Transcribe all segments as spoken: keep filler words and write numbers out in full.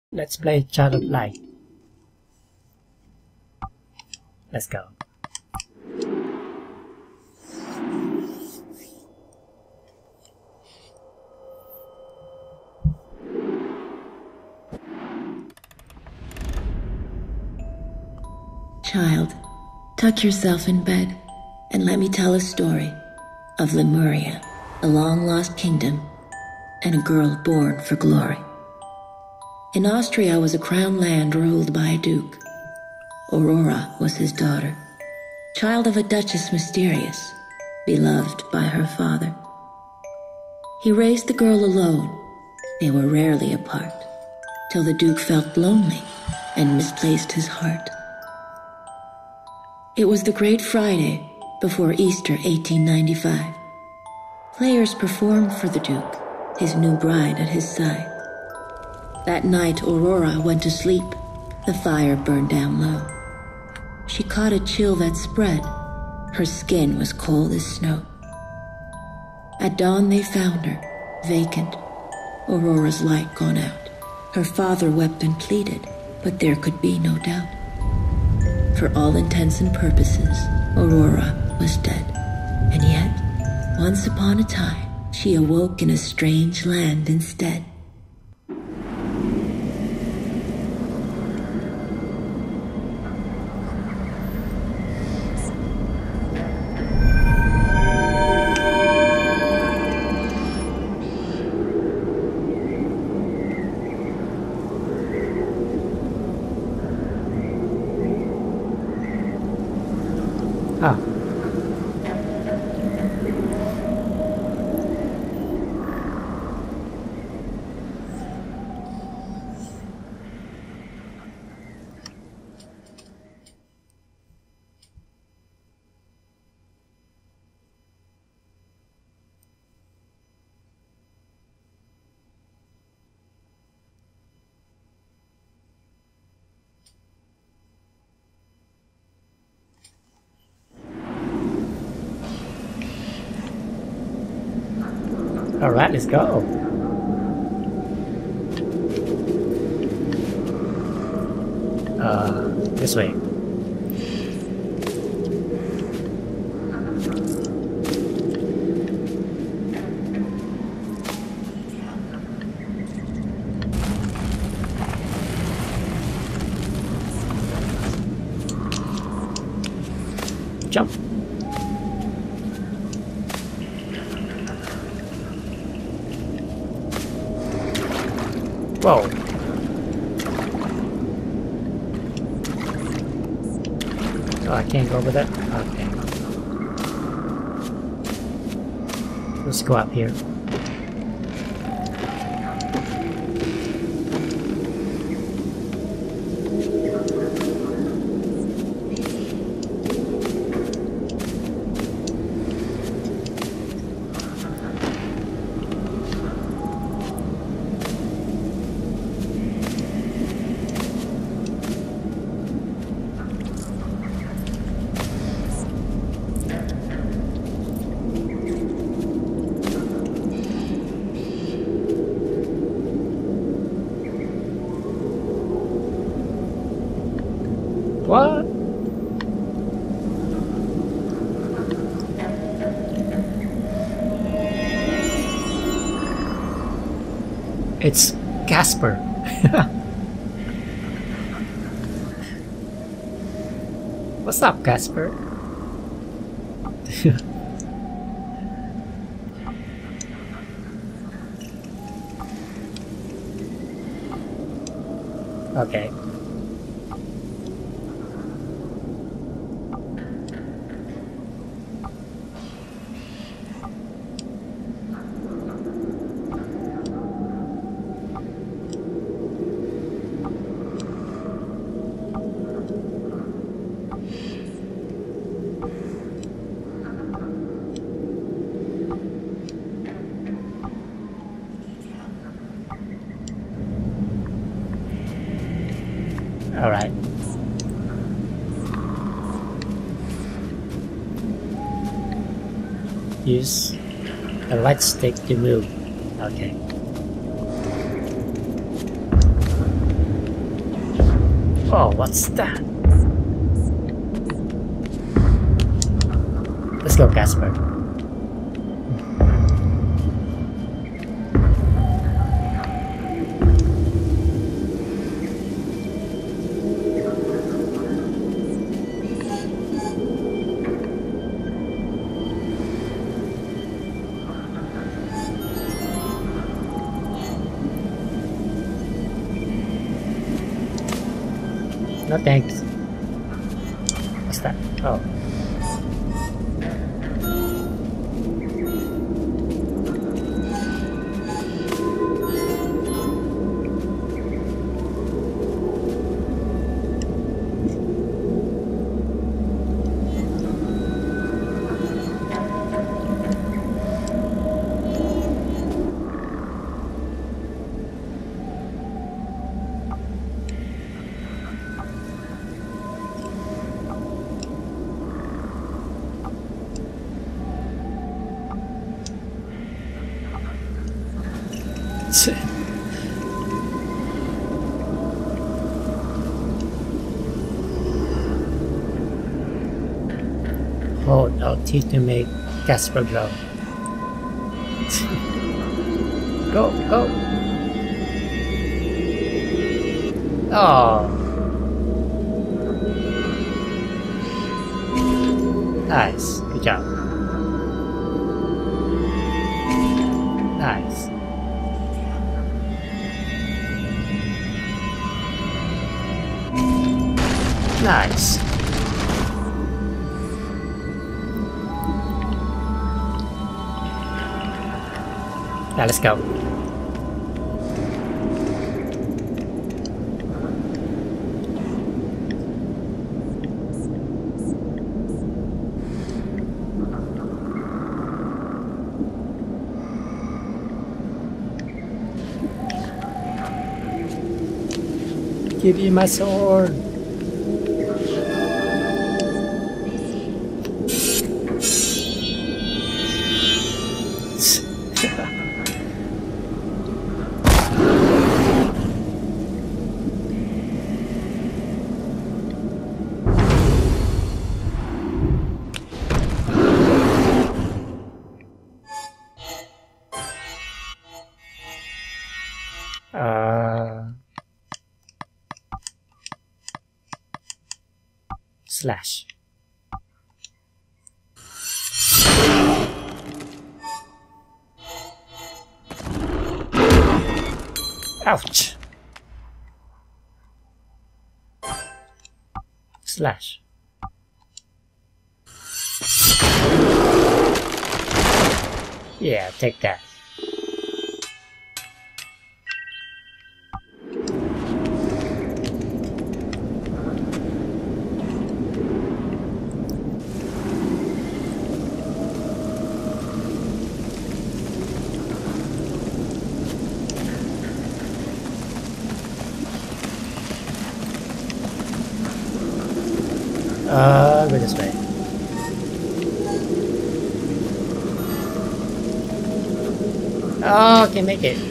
Let's play Child of Light. Let's go. Child, tuck yourself in bed and let me tell a story of Lemuria, a long-lost kingdom, and a girl born for glory. In Austria was a crown land ruled by a duke. Aurora was his daughter, child of a duchess mysterious, beloved by her father. He raised the girl alone. They were rarely apart, till the duke felt lonely and misplaced his heart. It was the Great Friday before Easter eighteen ninety-five. Players performed for the duke, his new bride at his side. That night Aurora went to sleep. The fire burned down low. She caught a chill that spread. Her skin was cold as snow. At dawn they found her, vacant, Aurora's light gone out. Her father wept and pleaded, but there could be no doubt. For all intents and purposes, Aurora was dead. And yet, once upon a time, she awoke in a strange land instead. Ah. Alright, let's go. Uh, this way. Jump. Whoa. Oh, I can't go over that? Okay. Let's go up here. What? It's Casper. What's up, Casper? Okay. Alright. Use a right stick to move. Okay. Oh, what's that? Let's go, Casper. No thanks. What's that? Oh. Hold L T to make Casper glow. Go, go! Oh, nice. Good job. Nice. Nice. Now let's go. Give me my sword. Uh, slash. Ouch. Slash. Yeah, take that. Uh, go this way. Oh, can make it.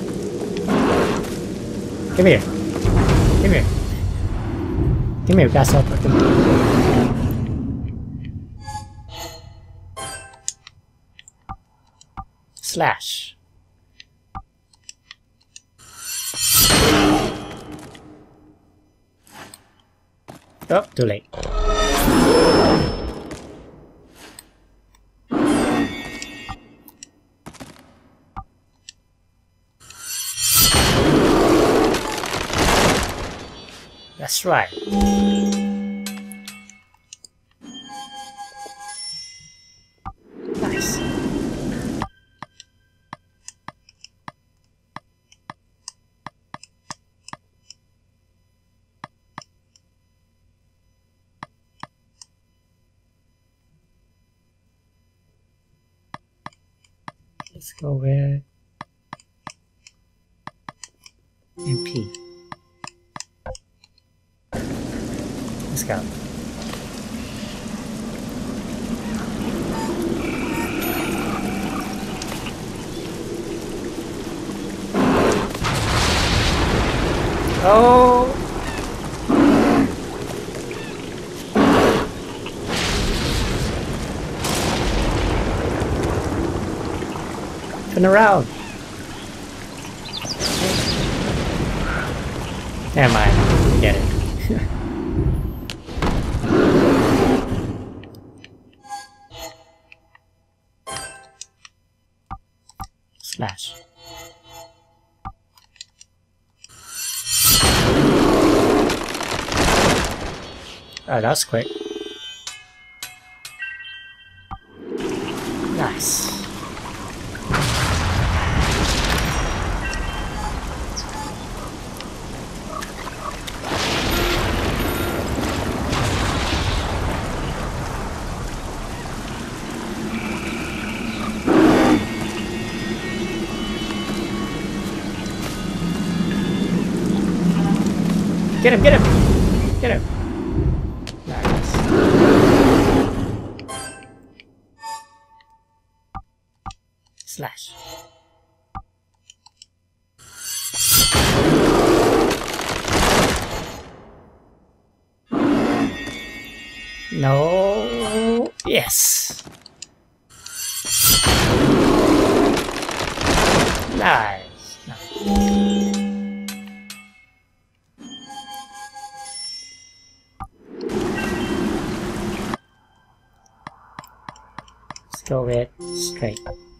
Come here. Come here. Come here, grasshopper. Come here. Slash. Oh, too late. That's right. Nice. Let's go with M P. Let's go. Oh. Turn around. Never mind. Forget it. Slash. Oh, that's quick. Nice. Get him, get him! Get him! Nice. Slash. No. Yes. Nice. Nice. Go with straight.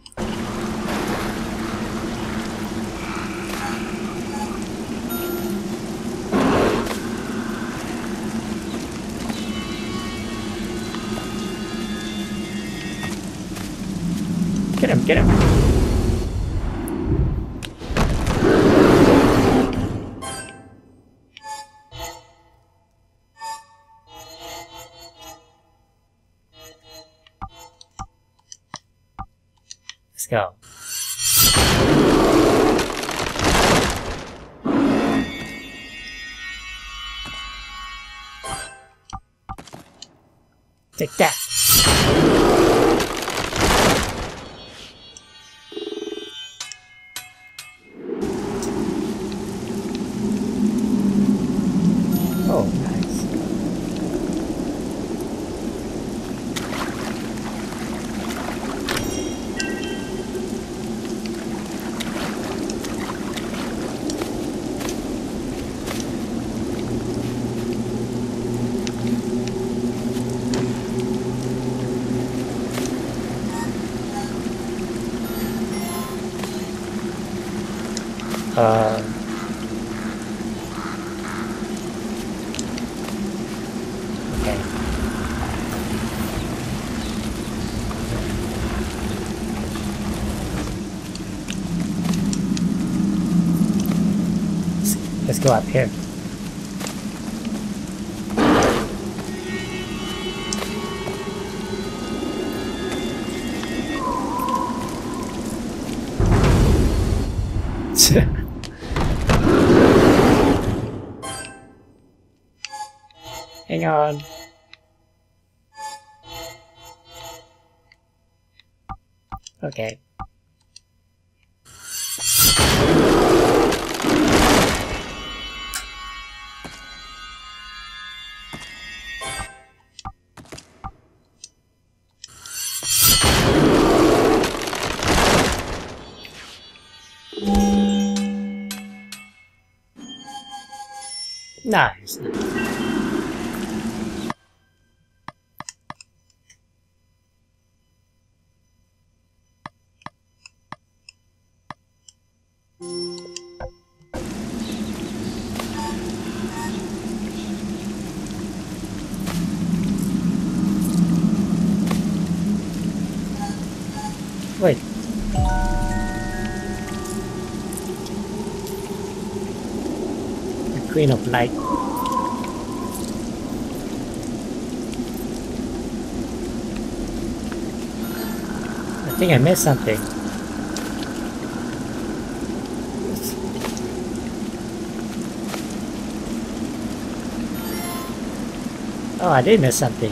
Get him, get him. Let's go. Take that. Oh, nice. Uh, okay. Let's, let's go up here. Hang on. Okay. Nice. Wait. The Queen of Light. I think I missed something. Oh, I did miss something.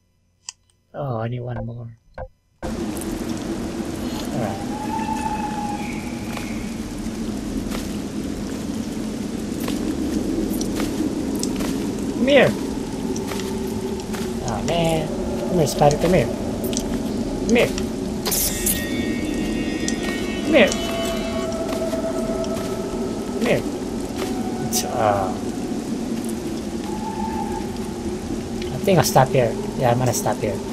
Oh, I need one more. Alright. Come here. Oh man. Come here, spider. Come here. Come here. Come here. Come here. It's, uh, I think I'll stop here. Yeah, I'm gonna stop here.